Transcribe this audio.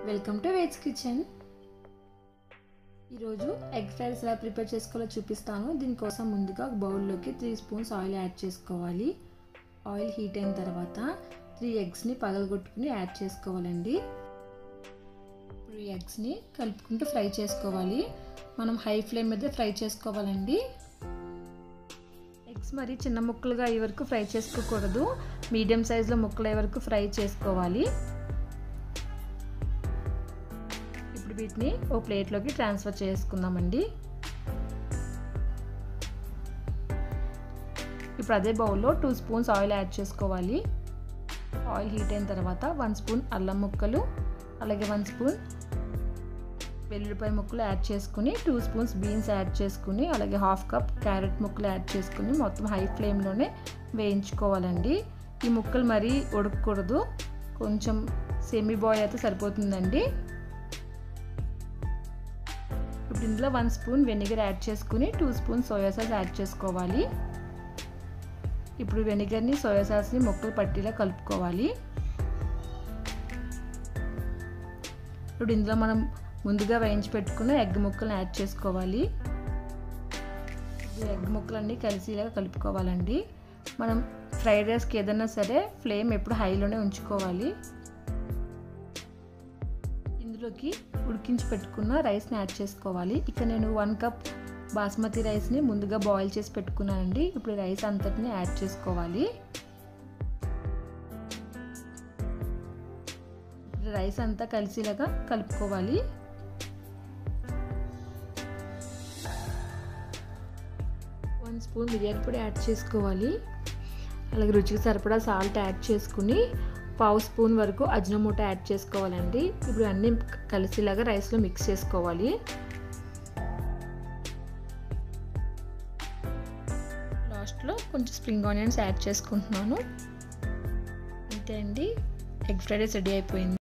Welcome to Ved's kitchen. ఈరోజు egg fries ఎలా prepare చేసుకోవాలో చూపిస్తాను. దీనికోసం ముందుగా ఒక బౌల్లోకి 3 స్పూన్స్ ఆయిల్ యాడ్ చేసుకోవాలి. ఆయిల్ హీట్ అయిన తర్వాత 3 ఎగ్స్ని పగలగొట్టుకుని యాడ్ చేసుకోవాలండి. ఇప్పుడు ఈ ఎగ్స్ని కలుపుకుంటూ ఫ్రై చేసుకోవాలి. మనం హై ఫ్లేమ్ మీద ఫ్రై చేసుకోవాలండి. ఎగ్స్ మరి చిన్న ముక్కలుగా అయ్యే వరకు ఫ్రై చేసుకోకూడదు, మీడియం సైజులో ముక్కలు అయ్యే వరకు ఫ్రై చేసుకోవాలి. ఇప్పుడు వీటిని ఓ ప్లేట్లోకి ట్రాన్స్ఫర్ చేసుకుందామండి. ఇప్పుడు అదే బౌల్లో 2 స్పూన్స్ ఆయిల్ యాడ్ చేసుకోవాలి. ఆయిల్ హీట్ అయిన తర్వాత 1 స్పూన్ అల్లం ముక్కలు, అలాగే 1 స్పూన్ వెల్లుల్లిపాయ ముక్కలు యాడ్ చేసుకుని 2 స్పూన్స్ బీన్స్ యాడ్ చేసుకుని అలాగే 1/2 కప్ క్యారెట్ ముక్కలు యాడ్ చేసుకుని మొత్తం హై ఫ్లేమ్లోనే వేయించుకోవాలండి. ఈ ముక్కలు మరీ ఉడకకూడదు, కొంచెం సెమీ బాయ్ అయితే సరిపోతుందండి. ఇప్పుడు ఇందులో 1 స్పూన్ వెనిగర్ యాడ్ చేసుకుని 2 స్పూన్ సోయా సాస్ యాడ్ చేసుకోవాలి. ఇప్పుడు వెనిగర్ని సోయా సాస్ని ముక్కలు పట్టేలా కలుపుకోవాలి. ఇప్పుడు ఇందులో మనం ముందుగా వేయించి పెట్టుకున్న ఎగ్ ముక్కలను యాడ్ చేసుకోవాలి. ఎగ్ ముక్కలన్నీ కలిసిలాగా కలుపుకోవాలండి. మనం ఫ్రైడ్ రైస్కి ఏదైనా సరే ఫ్లేమ్ ఎప్పుడు హైలోనే ఉంచుకోవాలి. ఇందులోకి ఉడికించి పెట్టుకున్న రైస్ని యాడ్ చేసుకోవాలి. ఇక్కడ నేను 1 కప్ బాస్మతి రైస్ని ముందుగా బాయిల్ చేసి పెట్టుకున్నానండి. ఇప్పుడు రైస్ అంతటిని యాడ్ చేసుకోవాలి. రైస్ అంతా కలిసిలాగా కలుపుకోవాలి. స్పూన్ బిర్యానీ పొడి యాడ్ చేసుకోవాలి. అలాగే రుచికి సరిపడా సాల్ట్ యాడ్ చేసుకుని 1/2 స్పూన్ వరకు అజినోమోటో యాడ్ చేసుకోవాలండి. ఇప్పుడు అన్నీ కలిసిలాగా రైస్లో మిక్స్ చేసుకోవాలి. లాస్ట్లో కొంచెం స్ప్రింగ్ ఆనియన్స్ యాడ్ చేసుకుంటున్నాను. అంతే అండి, ఎగ్ ఫ్రైడ్ రైస్ రెడీ అయిపోయింది.